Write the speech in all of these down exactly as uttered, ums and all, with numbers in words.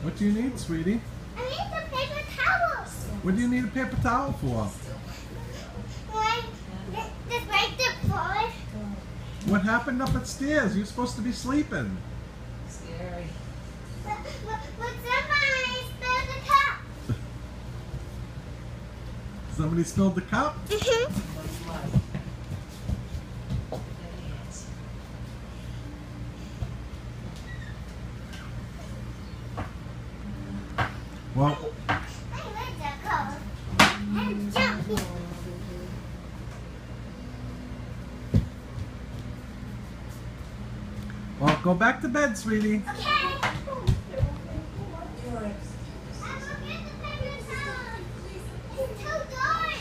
What do you need, sweetie? I need the paper towels. What do you need a paper towel for? Why? To break the floor. What happened up upstairs? You're supposed to be sleeping. Scary. But, but, but somebody spilled the cup. Somebody spilled the cup? Mm-hmm. Well, My legs are cold. I'm jumping. well, go back to bed, sweetie. Okay. I will get the paper towels. It's too dark.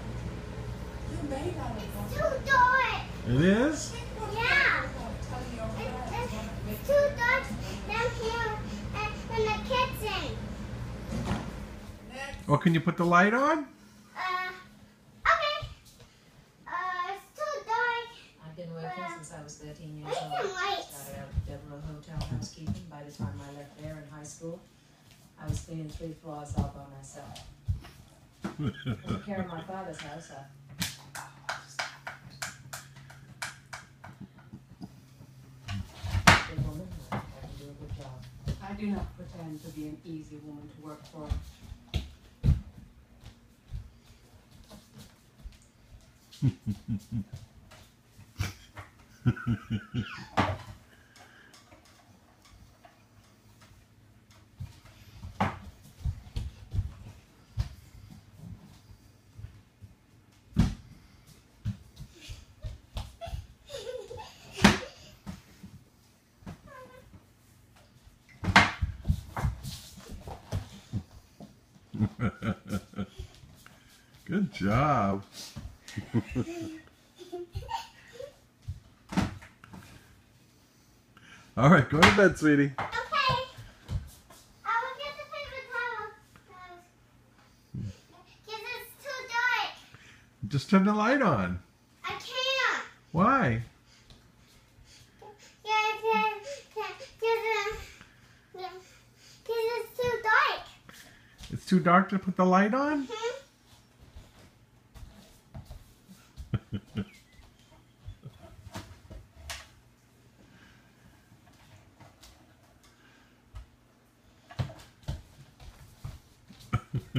It's too dark. It is? Yeah. It's, it's too dark down here in, in the kitchen. Well, can you put the light on? Uh, okay. Uh, it's too dark. I've been working since I was thirteen years I old. need some lights. Started out at Devereaux Hotel housekeeping. By the time I left there in high school, I was cleaning three floors all by myself. I took care of my father's house. I Good woman, I can do a good job. I do not pretend to be an easy woman to work for. Good job. All right, go to bed, sweetie. Okay. I will get the paper towels. Because it's too dark. Just turn the light on. I can't. Why? Because it's too dark. It's too dark to put the light on? Hmm? You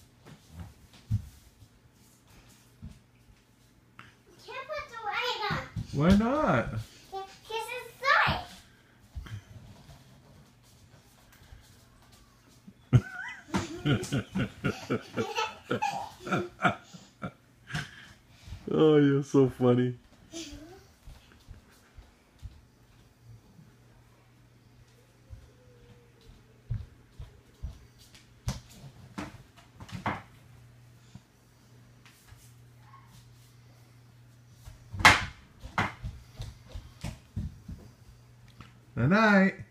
can't put the light on. Why not? Because it's dark. Oh, you're so funny. Good night.